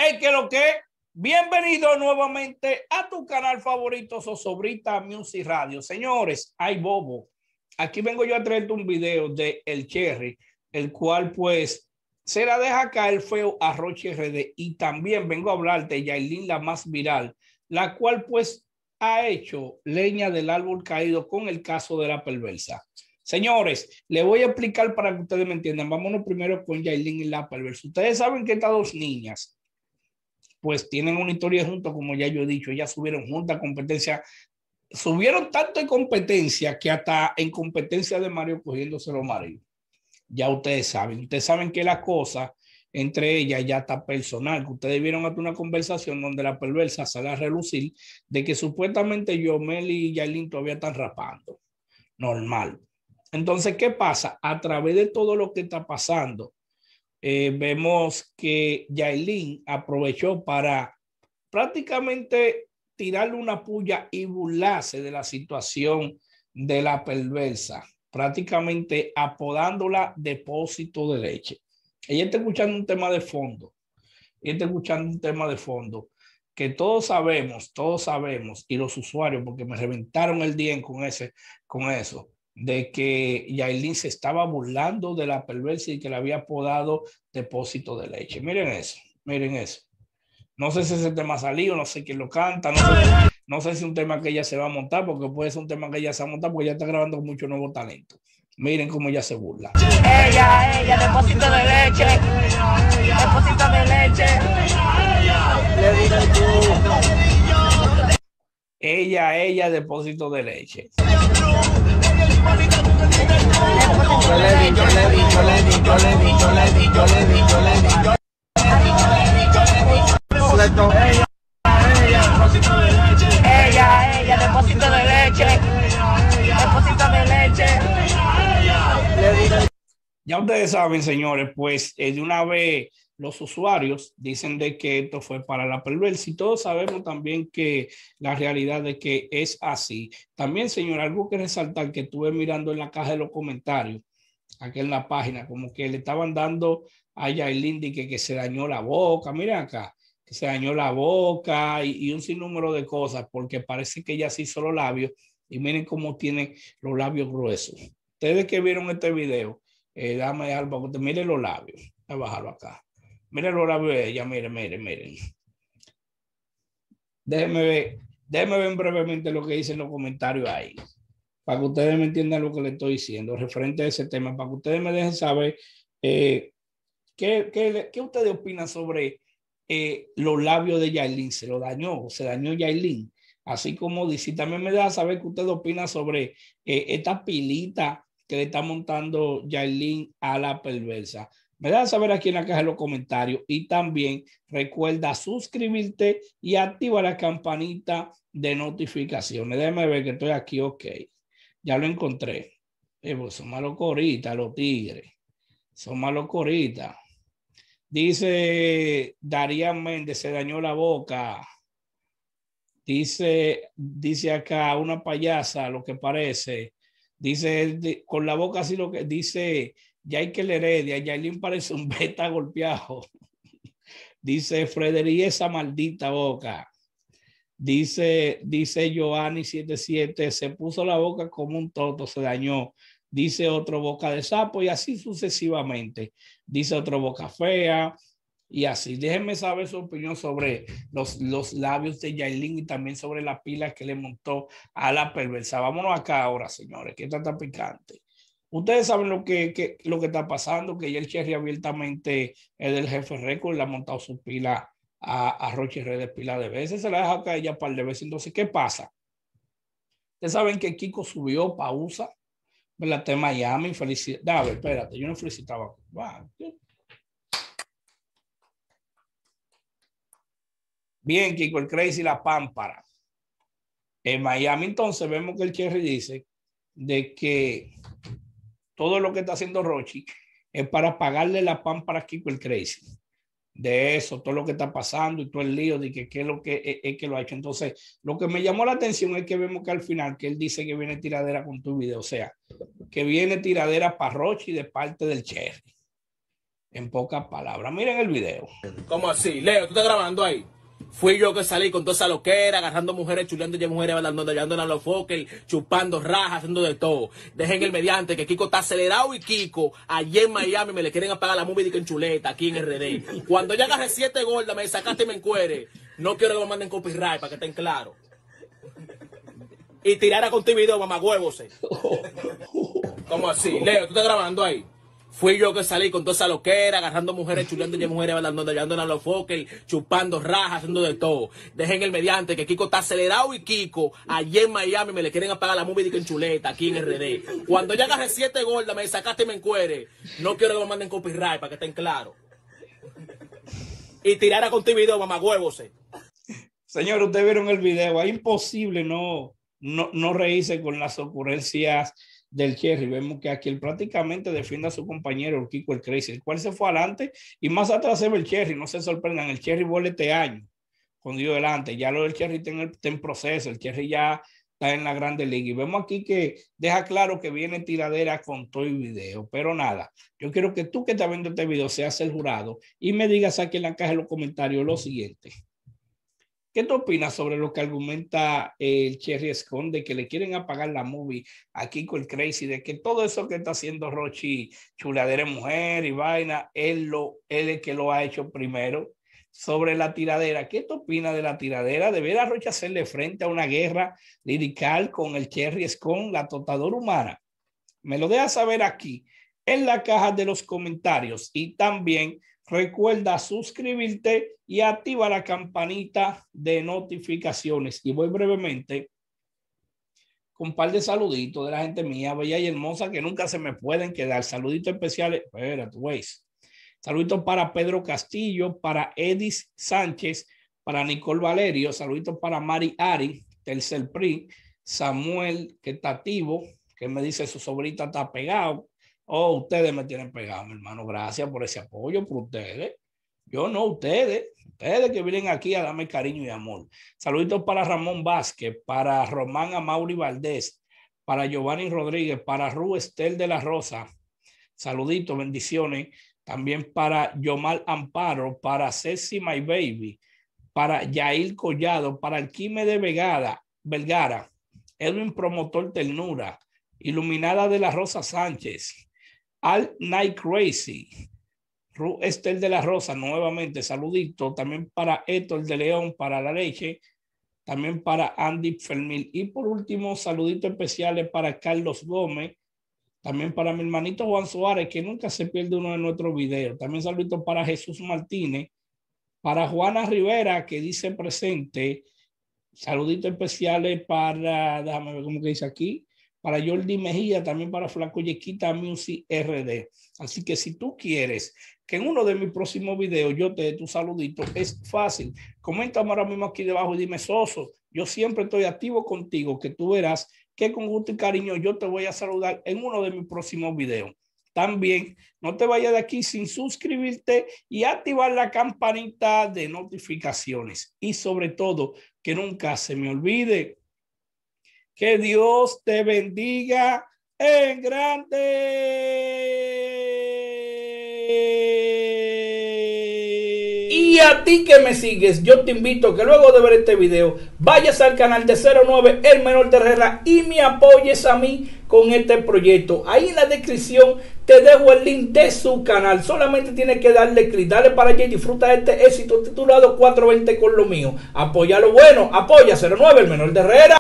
Hey, ¿qué lo que? Bienvenido nuevamente a tu canal favorito, Zozobrita Music Radio. Señores, ay bobo, aquí vengo yo a traerte un video de El Cherry, el cual pues se la deja caer feo a Rochi RD, y también vengo a hablarte de Yailin, la más viral, la cual pues ha hecho leña del árbol caído con el caso de la perversa. Señores, le voy a explicar para que ustedes me entiendan. Vámonos primero con Yailin y la perversa. Ustedes saben que estas dos niñas pues tienen una historia juntos, como ya yo he dicho. Ellas subieron juntas competencia, subieron tanto en competencia que hasta en competencia de Mario cogiéndose los maridos. Ya ustedes saben que la cosa entre ellas ya está personal, que ustedes vieron hasta una conversación donde la perversa sale a relucir de que supuestamente Yomel y Yailin todavía están rapando. Normal. Entonces, ¿qué pasa? A través de todo lo que está pasando, vemos que Yailin aprovechó para prácticamente tirarle una puya y burlarse de la situación de la perversa, prácticamente apodándola depósito de leche. Ella está escuchando un tema de fondo, que todos sabemos, y los usuarios, porque me reventaron el día con eso, de que Yailin se estaba burlando de la perversa y que le había apodado depósito de leche. Miren eso. No sé si ese tema salió, no sé quién lo canta, no sé si es un tema que ella se va a montar, porque puede ser un tema que ella se va a montar, porque ella está grabando con mucho nuevo talento. Miren cómo ella se burla. Ella, depósito de leche. Depósito de leche. Ella, depósito de leche. Ella, depósito de leche. Depósito de leche. Ya ustedes saben, señores, pues de una vez los usuarios dicen de que esto fue para la perversa, y todos sabemos también que la realidad de que es así. También, señor, algo que resaltar que estuve mirando en la caja de los comentarios, aquí en la página, como que le estaban dando a Yailin de que se dañó la boca. Miren acá, que se dañó la boca y un sinnúmero de cosas, porque parece que ella se hizo los labios, y miren cómo tiene los labios gruesos. Ustedes que vieron este video, dame algo, miren los labios. Voy a bajarlo acá. Miren los labios de ella, miren. Déjenme ver brevemente lo que dicen los comentarios ahí, para que ustedes me entiendan lo que les estoy diciendo referente a ese tema, para que ustedes me dejen saber qué ustedes opinan sobre los labios de Yailin. ¿Se dañó Yailin? Así como dice, también me deja saber qué ustedes opinan sobre esta pilita que le está montando Yailin a la perversa. Me deja saber aquí en la caja de los comentarios, y también recuerda suscribirte y activa la campanita de notificaciones. Déjame ver que estoy aquí, ok. Ya lo encontré. Pues son malos coritas los tigres. Son malos coritas. Dice Darían Méndez, se dañó la boca. Dice acá una payasa, lo que parece. Dice con la boca así lo que dice. Ya hay que le Heredia. Yailin parece un beta golpeado. Dice Frederic, esa maldita boca. Dice Joanny 77, se puso la boca como un toto, se dañó. Dice otro, boca de sapo, y así sucesivamente. Dice otro, boca fea, y así. Déjenme saber su opinión sobre los labios de Yailin, y también sobre la pila que le montó a la perversa. Vámonos acá ahora, señores, que está tan picante. Ustedes saben lo que está pasando, que ya el Cherry abiertamente es del jefe récord, le ha montado su pila a Rochi RD pila de veces, se la deja caer ya un par de veces. Entonces, ¿qué pasa? Ustedes saben que Kiko subió pausa, ¿verdad? De Miami, felicidades. Espérate, yo no felicitaba. Wow. Bien, Kiko, el Crazy, la pámpara. En Miami, entonces, vemos que el Cherry dice de que todo lo que está haciendo Rochi es para pagarle la pámpara a Kiko, el Crazy. De eso, todo lo que está pasando y todo el lío de que es lo que es que lo ha hecho. Entonces, lo que me llamó la atención es que vemos que al final, que él dice que viene tiradera con tu video, o sea, que viene tiradera para Rochi de parte del Cherry. En pocas palabras, miren el video. ¿Cómo así? Leo, ¿tú estás grabando ahí? Fui yo que salí con toda esa loquera, agarrando mujeres, chuleando ya mujeres, llevando a los foques, chupando rajas, haciendo de todo. Dejen el mediante, que Kiko está acelerado y Kiko, allá en Miami me le quieren apagar la movie en chuleta, aquí en RD. Cuando ya agarré 7 gordas, me sacaste y me encuere. No quiero que me manden copyright, para que estén claros. Y tirara con tu video, mamagüevos. ¿Cómo así? Leo, ¿tú estás grabando ahí? Fui yo que salí con toda esa loquera, agarrando mujeres, chuleando ya mujeres, llevando a los foques, chupando rajas, haciendo de todo. Dejen el mediante, que Kiko está acelerado y Kiko, allá en Miami me le quieren apagar la movie en chuleta, aquí en RD. Cuando ya agarré 7 gordas, me sacaste y me encuere. No quiero que me manden copyright, para que estén claros. Y tirara con tu video, mamagüevos. Señor, ustedes vieron el video, es imposible no reírse con las ocurrencias del Cherry. Vemos que aquí él prácticamente defiende a su compañero, el Kiko el Crazy, el cual se fue adelante y más atrás se ve el Cherry. No se sorprendan, el Cherry vuelve este año con Dios delante. Ya lo del Cherry está en proceso, el Cherry ya está en la Grande Liga y vemos aquí que deja claro que viene tiradera con todo el video. Pero nada, yo quiero que tú que estás viendo este video seas el jurado y me digas aquí en la caja de los comentarios lo siguiente. ¿Qué tú opinas sobre lo que argumenta el Cherry Esconde, de que le quieren apagar la movie a Kiko el Crazy, de que todo eso que está haciendo Rochi, chuladera de mujer y vaina, él es el que lo ha hecho primero? Sobre la tiradera, ¿qué tú opinas de la tiradera? ¿Deberá Rochi hacerle frente a una guerra lirical con el Cherry Esconde, la totadora humana? Me lo dejas saber aquí en la caja de los comentarios y también recuerda suscribirte y activa la campanita de notificaciones. Y voy brevemente con un par de saluditos de la gente mía, bella y hermosa, que nunca se me pueden quedar. Saluditos especiales. Espérate, güey. Saluditos para Pedro Castillo, para Edis Sánchez, para Nicole Valerio. Saluditos para Mari Ari, Tercer Pri, Samuel, que está activo, que me dice su sobrita está pegado. Oh, ustedes me tienen pegado, mi hermano. Gracias por ese apoyo, por ustedes. Yo no, ustedes que vienen aquí a darme cariño y amor. Saluditos para Ramón Vázquez, para Román Amauri Valdés, para Giovanni Rodríguez, para Ru Estel de la Rosa. Saluditos, bendiciones. También para Yomal Amparo, para Ceci My Baby, para Yair Collado, para Alquime de Vergara, Edwin Promotor Ternura, Iluminada de la Rosa Sánchez, Al Night Crazy, Ru Estel de la Rosa, nuevamente saludito, también para Héctor de León, para La Leche, también para Andy Fermil y por último saluditos especiales para Carlos Gómez, también para mi hermanito Juan Suárez, que nunca se pierde uno de nuestros videos, también saluditos para Jesús Martínez, para Juana Rivera, que dice presente, saluditos especiales para, déjame ver cómo que dice aquí, para Jordi Mejía, también para Flaco Yequita Music RD. Así que si tú quieres que en uno de mis próximos videos yo te dé tu saludito, es fácil. Coméntame ahora mismo aquí debajo y dime, Soso, yo siempre estoy activo contigo, que tú verás que con gusto y cariño yo te voy a saludar en uno de mis próximos videos. También no te vayas de aquí sin suscribirte y activar la campanita de notificaciones. Y sobre todo, que nunca se me olvide, que Dios te bendiga en grande. Y a ti que me sigues, yo te invito que luego de ver este video, vayas al canal de 09 El Menor de Herrera y me apoyes a mí con este proyecto. Ahí en la descripción te dejo el link de su canal. Solamente tienes que darle clic, dale para allá y disfruta de este éxito titulado 420 con lo mío. Apoya lo bueno, apoya 09 El Menor de Herrera.